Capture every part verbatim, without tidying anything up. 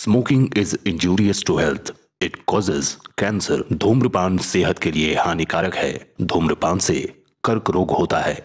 Smoking is injurious to health, it causes cancer. धूम्रपान सेहत के लिए हानिकारक है। धूम्रपान से कर्क रोग होता है।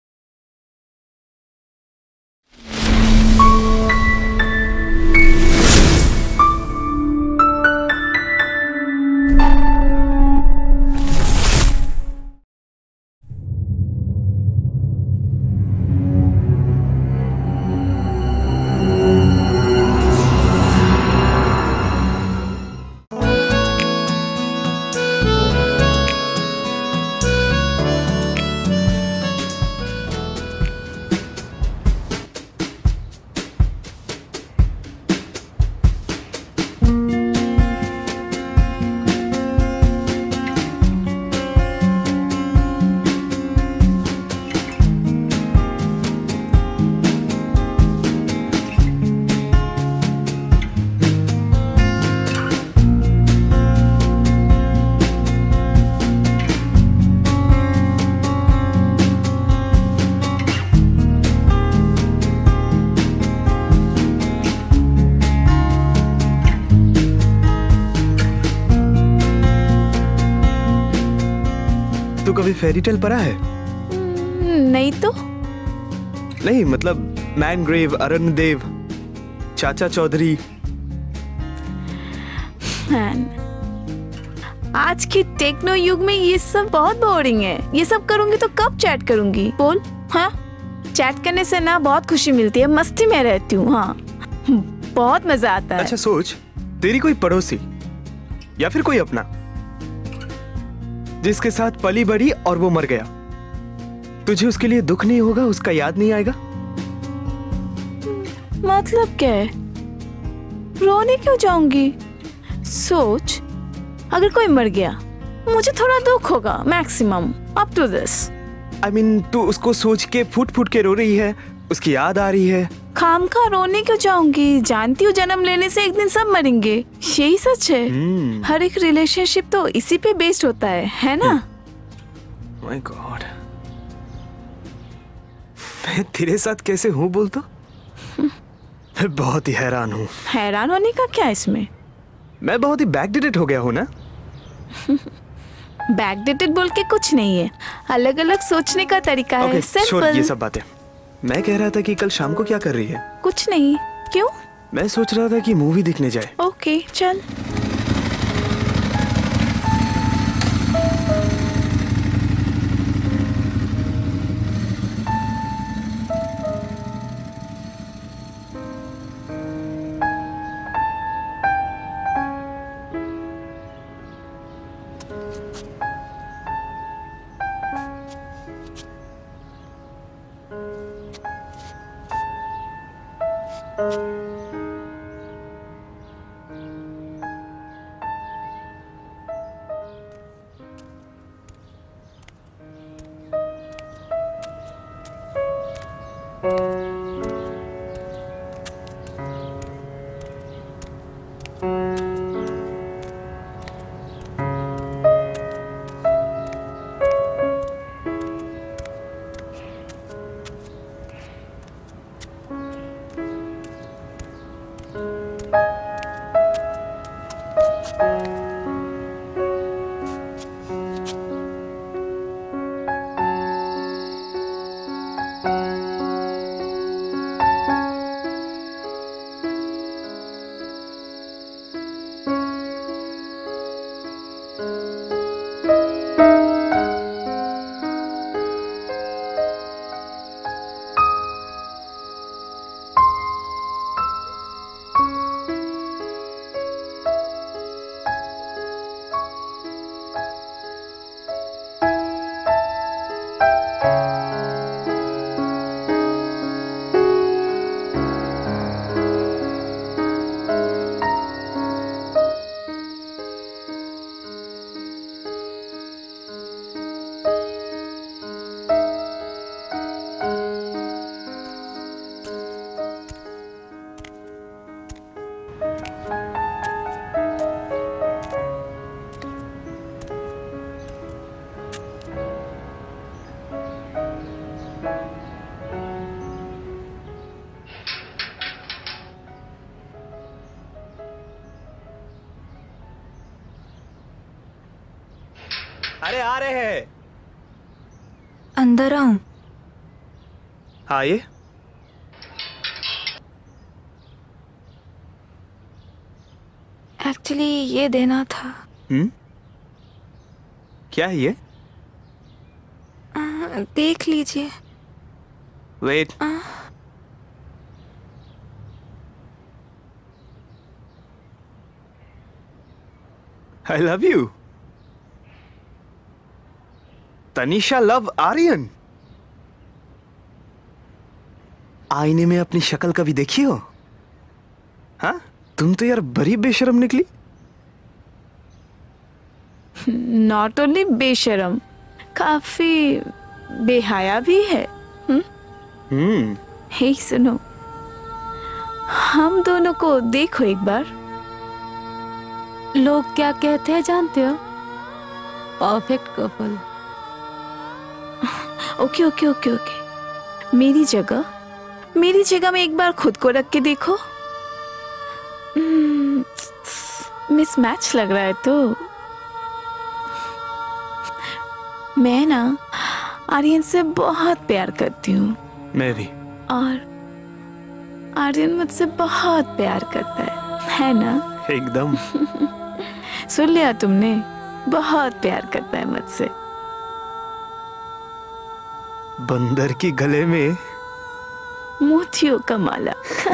तू कभी फेरी टेल पढ़ा है? नहीं तो। नहीं मतलब मैनग्रेव, अरुणदेव, चाचा चौधरी। मैन, आज के टेक्नो युग में ये सब बहुत बोरिंग है। ये सब करूंगी तो कब चैट करूंगी? बोल। हाँ, चैट करने से ना बहुत खुशी मिलती है, मस्ती में रहती हूँ। हाँ, बहुत मजा आता है। अच्छा सोच, तेरी कोई पड़ोसी या फिर कोई अपना जिसके साथ पली बड़ी और वो मर गया, तुझे उसके लिए दुख नहीं होगा? उसका याद नहीं आएगा? मतलब क्या है? रोने क्यों जाऊंगी? सोच, अगर कोई मर गया मुझे थोड़ा दुख होगा, maximum up to this. I mean तू उसको सोच के फुट फुट के रो रही है, उसकी याद आ रही है। खामखा रोने क्यों जाऊंगी? जानती हूँ जन्म लेने से एक दिन सब मरेंगे, यही सच है। hmm. हर एक रिलेशनशिप तो इसी पे बेस्ड होता है, है ना? माय गॉड, मैं तेरे साथ कैसे हूँ बोल तो? मैं बहुत ही हैरान हूँ। हैरान होने का क्या इसमें? मैं बहुत ही बैकडेटेड हो गया हूँ ना। बैकडेटेड बोल के कुछ नहीं है, अलग अलग सोचने का तरीका okay, है। सिंपल। ये सब बातें मैं कह रहा था कि कल शाम को क्या कर रही है? कुछ नहीं। क्यों? मैं सोच रहा था कि मूवी देखने जाए। ओके चल। अरे आ रहे हैं। अंदर आऊं? आइए। एक्चुअली ये देना था। हम्म, क्या है ये? आ, देख लीजिए। Wait. I love you. Tanisha love Aryan. आईने में अपनी शक्ल कभी देखी हो? हाँ, तुम तो यार बड़ी बेशरम निकली। नॉट ओनली बेशरम, काफी बेहया भी है। हम्म। हे सुनो, हम दोनों को देखो एक बार। लोग क्या कहते हैं जानते हो? Perfect couple. Okay okay okay okay, मेरी जगह मेरी जगह में एक बार खुद को रख के देखो। मिसमैच लग रहा है तो। मैं ना आर्यन से बहुत प्यार करती हूँ। मैं भी। और आर्यन मुझसे बहुत प्यार करता है, है ना? एकदम। सुन लिया तुमने, बहुत प्यार करता है मुझसे। बंदर की गले में मोतियों का माला।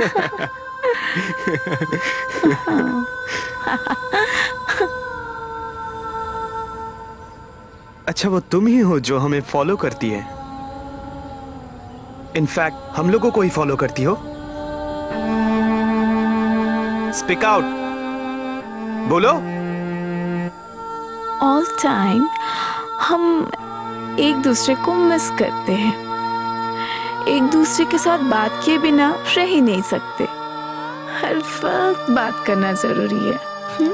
अच्छा, वो तुम ही हो जो हमें फॉलो करती है। इनफैक्ट हम लोगों को ही फॉलो करती हो। स्पीक आउट, बोलो। ऑल टाइम हम एक दूसरे को मिस करते हैं, एक दूसरे के साथ बात किए बिना रह ही नहीं सकते। हर वक्त बात करना जरूरी है।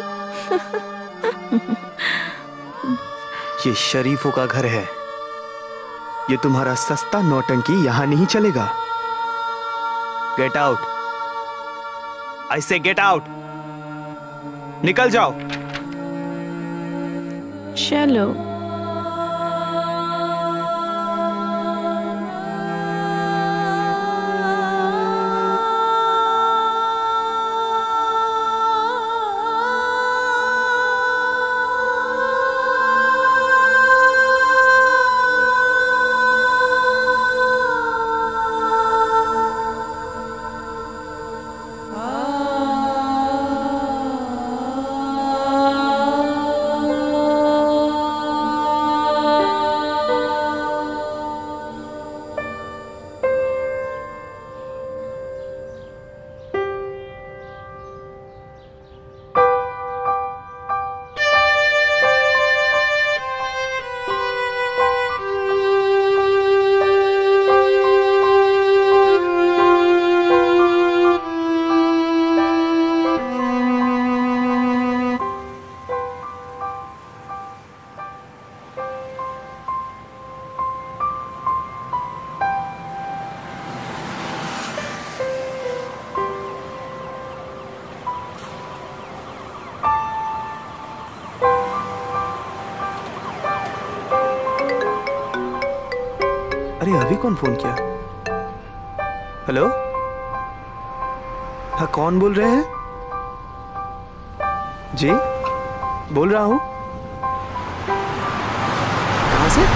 ये शरीफों का घर है। ये तुम्हारा सस्ता नौटंकी यहां नहीं चलेगा। Get out. आई से गेट आउट। निकल जाओ। चलो। अरे अभी कौन फोन किया? हेलो, हाँ कौन बोल रहे हैं? जी बोल रहा हूं। कहां से?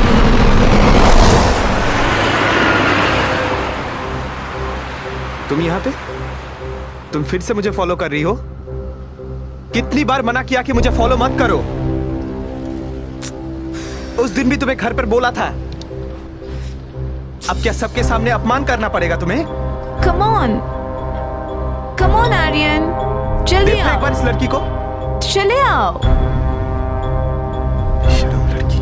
तुम यहां पे? तुम फिर से मुझे फॉलो कर रही हो? कितनी बार मना किया कि मुझे फॉलो मत करो। उस दिन भी तुम्हें घर पर बोला था। अब क्या सबके सामने अपमान करना पड़ेगा तुम्हें? Come on, come on Aryan, जल्दी देखो एक आओ। बार इस लड़की को। चले आओ। शर्म लड़की।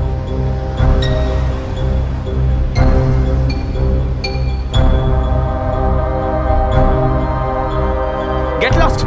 Get lost.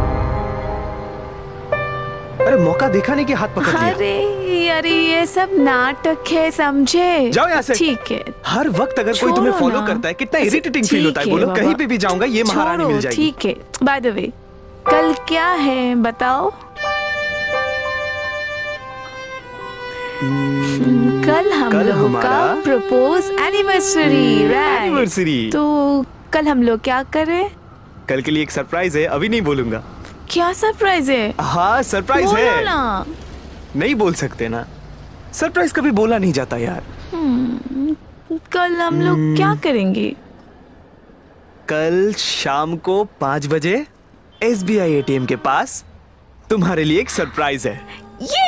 अरे मौका देखा नहीं कि हाथ पकड़ लिया। अरे अरे ये सब नाटक है, समझे? जाओ यहाँ से। ठीक है। हर वक्त अगर कोई तुम्हें फॉलो करता है, कितना इरिटेटिंग फील होता है। बोलो, बाबा। कहीं पे भी जाऊंगा ये महारानी मिल जाएगी। ठीक है। बाय द वे, कल क्या है बताओ? कल हम कल लोगों का हमारा प्रपोज एनिवर्सरी, राइट? एनिवर्सरी। तो कल हम लोग क्या करें? कल के लिए एक सरप्राइज है, अभी नहीं बोलूंगा। क्या सरप्राइज है? हाँ सरप्राइज बोलो है ना। नहीं बोल सकते ना, सरप्राइज कभी बोला नहीं जाता यार। कल हम लोग क्या करेंगे? कल शाम को पाँच बजे S B I A T M के पास तुम्हारे लिए एक सरप्राइज है। ये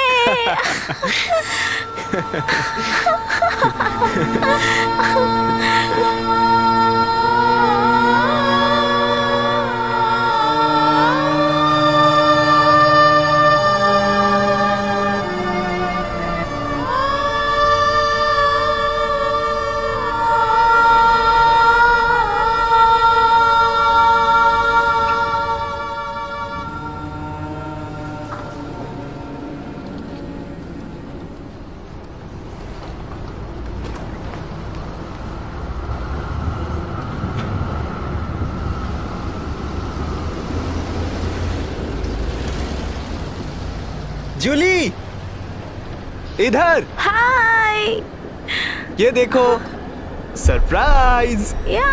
जूली, इधर हाय। ये देखो सरप्राइज। या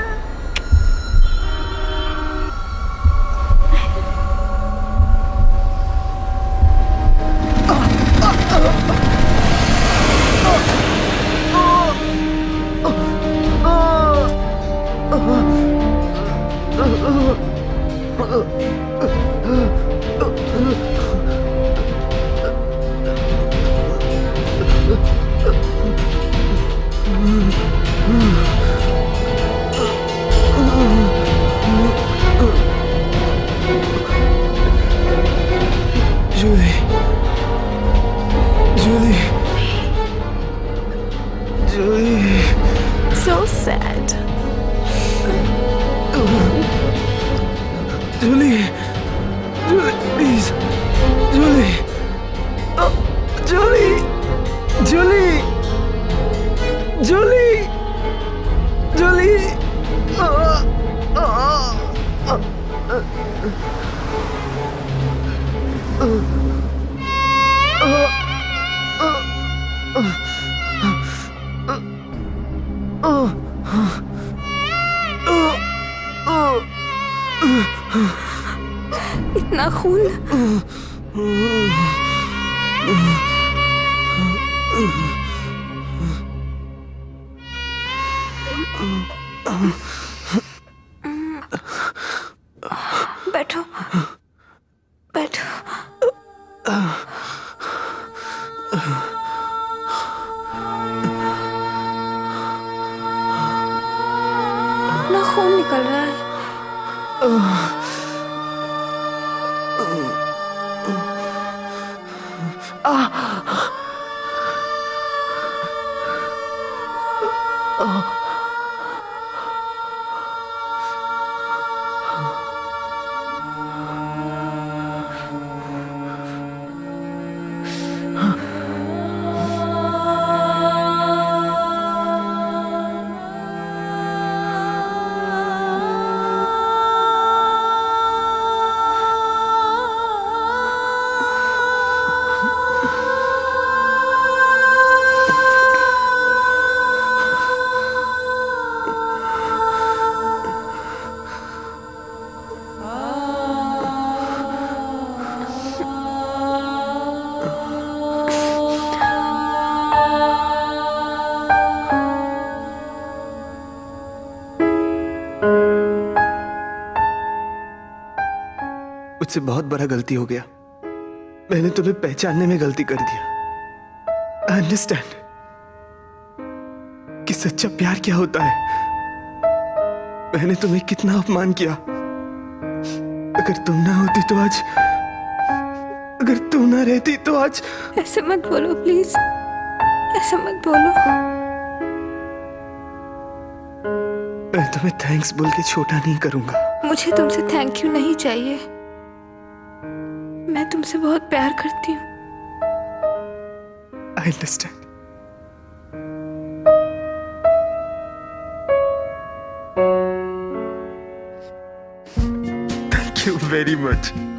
Julie, Julie, Julie. so sad. Julie, Julie, please, Julie, अ, जूली, जूली, जूली, जूली, अ, अ, अ, अ, इतना खून। बैठो बैठो। ना खून निकल रहा है। मुझसे बहुत बड़ा गलती हो गया। मैंने तुम्हें पहचानने में गलती कर दिया। आई अंडरस्टैंड कि सच्चा प्यार क्या होता है। मैंने तुम्हें कितना अपमान किया। अगर तुम ना होती तो आज, अगर तुम ना रहती तो आज। ऐसे मत बोलो प्लीज, ऐसे मत बोलो। मैं तुम्हें थैंक्स बोल के छोटा नहीं करूंगा। मुझे तुमसे थैंक यू नहीं चाहिए। मैं तुमसे बहुत प्यार करती हूँ। I understand. Thank you very much.